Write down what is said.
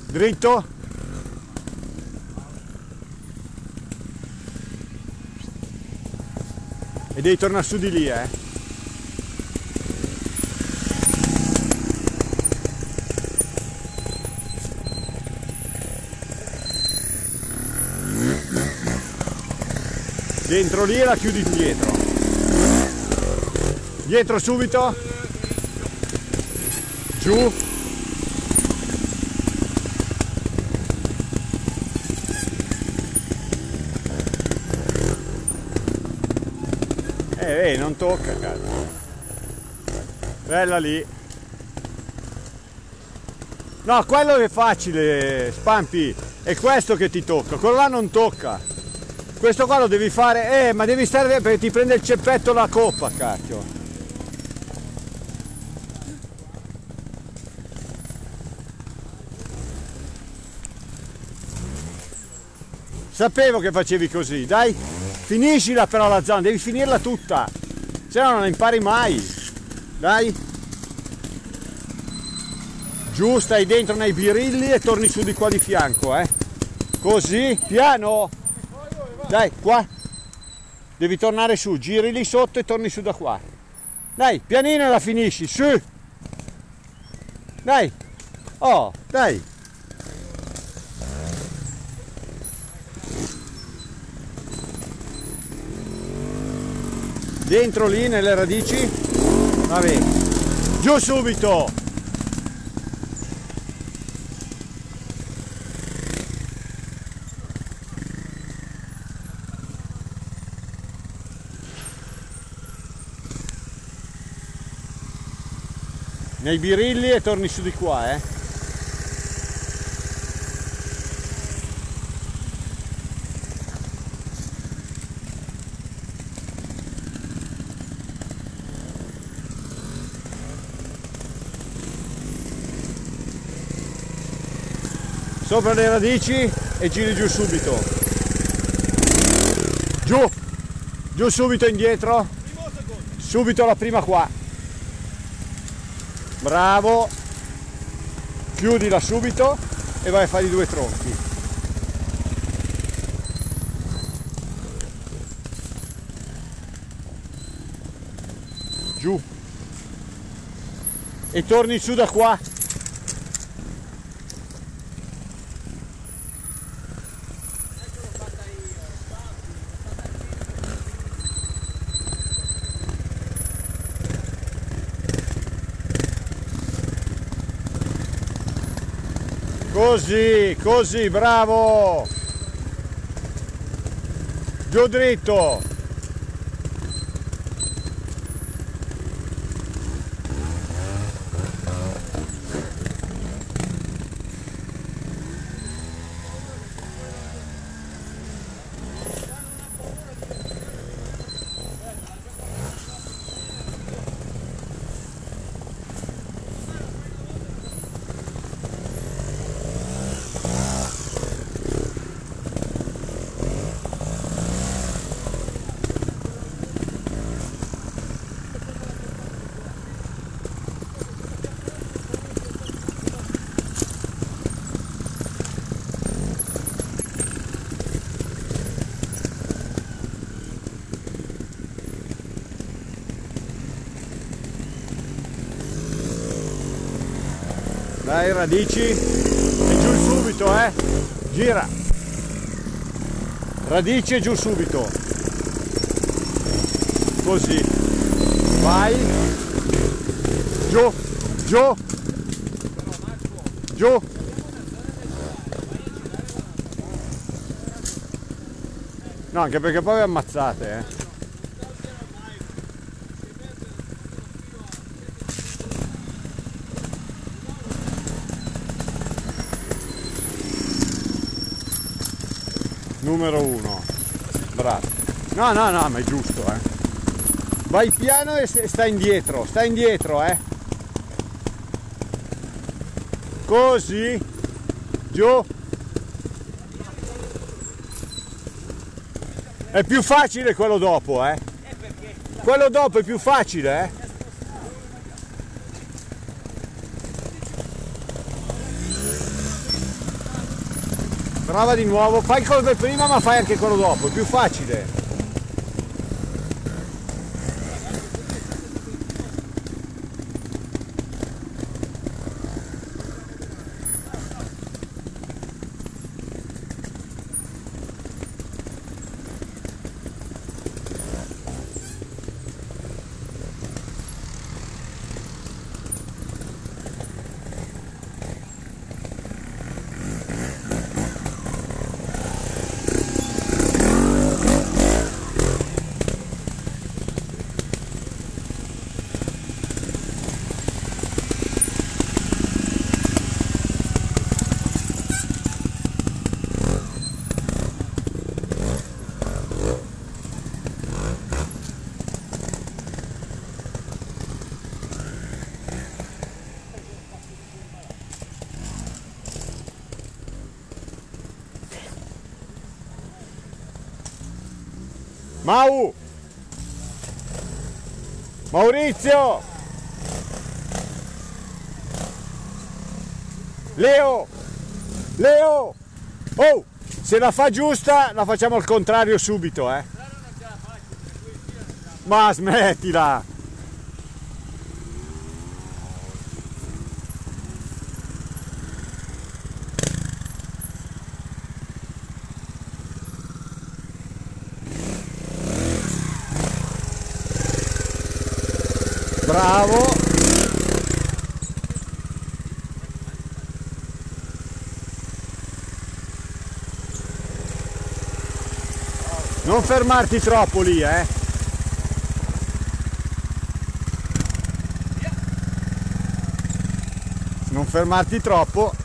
Dritto. E devi tornare su di lì, Dentro lì e la chiudi indietro. Dietro subito. Giù. Non tocca, cazzo. Bella lì. No, quello è facile, Spampi. È questo che ti tocca. Quello là non tocca. Questo qua lo devi fare. Ma devi stare perché ti prende il ceppetto la coppa, cacchio. Sapevo che facevi così, dai. Finiscila però la zona, devi finirla tutta. Se no non la impari mai. Dai. Giù, stai dentro nei birilli e torni su di qua di fianco, Così, piano. Dai, qua. Devi tornare su, giri lì sotto e torni su da qua. Dai, pianino e la finisci, su. Dai. Oh, dai. Dentro lì nelle radici. Va bene. Giù subito. Nei birilli e torni su di qua, Sopra le radici e giri giù subito. Giù. Giù subito indietro. Subito la prima qua. Bravo. Chiudila subito e vai a fare i due tronchi. Giù. E torni su da qua. Così, così, bravo! Giù dritto! Dai, radici e giù subito, gira, radici e giù subito, così, vai, giù, giù, giù, no, anche perché poi vi ammazzate, Numero 1, bravo. No, no, no, ma è giusto, Vai piano e stai indietro, Così, giù. È più facile quello dopo, Quello dopo è più facile, Prova di nuovo, fai come prima ma fai anche quello dopo, è più facile. Maurizio, Leo, oh, se la fa giusta la facciamo al contrario subito, ma smettila. Bravo. Non fermarti troppo lì, Non fermarti troppo.